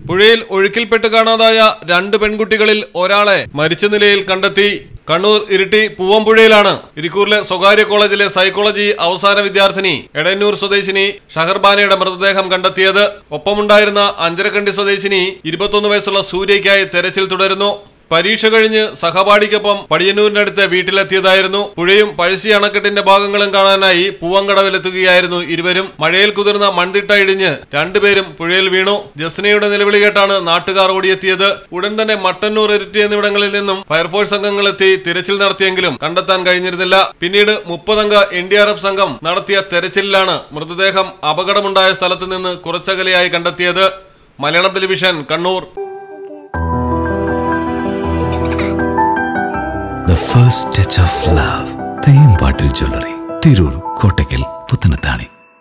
പുഴയിൽ ഒഴുക്കിൽപ്പെട്ട് കാണാതായ 2 പെൺകുട്ടികളിൽ ഒരാളെ മരിച്ച നിലയിൽ കണ്ടെത്തി. കണ്ണൂർ ഇരിട്ടി പൂവമ്പുഴയിലാണ് ഇരിക്കൂറിലെ സ്വകാര്യ കോളേജിലെ സൈക്കോളജി അവസാന വിദ്യാർത്ഥിനി എടന്നൂർ സ്വദേശിനി ഷഹർബാനയുടെ മൃതദേഹം കണ്ടെത്തിയത്. ഒപ്പമുണ്ടായിരുന്ന അഞ്ചരക്കണ്ടി സ്വദേശിനി 21 വയസ്സുള്ള സൂര്യയ്ക്കായി തെരച്ചിൽ തുടരുന്നു. പരീക്ഷ കഴിഞ്ഞ് സഹപാഠിക്കൊപ്പം പടിയന്നൂരിനടുത്ത് വീട്ടിലെത്തിയതായിരുന്നു. പുഴയും പഴശ്ശി അണക്കെട്ടിന്റെ ഭാഗങ്ങളും കാണാനായി പൂവങ്കടവിലെത്തുകയായിരുന്നു ഇരുവരും. മഴയിൽ കുതിർന്ന മൺതിട്ട ഇടിഞ്ഞ് 2 പേരും പുഴയിൽ വീണു. ജസ്നയുടെ നിലവിളി കേട്ടാണ് നാട്ടുകാർ ഓടിയെത്തിയത്. ഉടൻ തന്നെ മട്ടന്നൂർ, ഇരിട്ടി എന്നിവിടങ്ങളിൽ നിന്നും ഫയർഫോഴ്സ് സംഘങ്ങളെത്തി തിരച്ചിൽ നടത്തിയെങ്കിലും കണ്ടെത്താൻ കഴിഞ്ഞിരുന്നില്ല. പിന്നീട് 30 അംഗ NDRF സംഘം നടത്തിയ തെരച്ചിലിലാണ് മൃതദേഹം അപകടമുണ്ടായ സ്ഥലത്ത് നിന്ന് കുറച്ചകലെയായി കണ്ടെത്തിയത്. Malayalam television, Kannur. The first touch of love. തെയ്യമ്പാട്ടിൽ ജ്വല്ലറി, തിരൂർ, കോട്ടയ്ക്കൽ, പുത്തനത്താണി.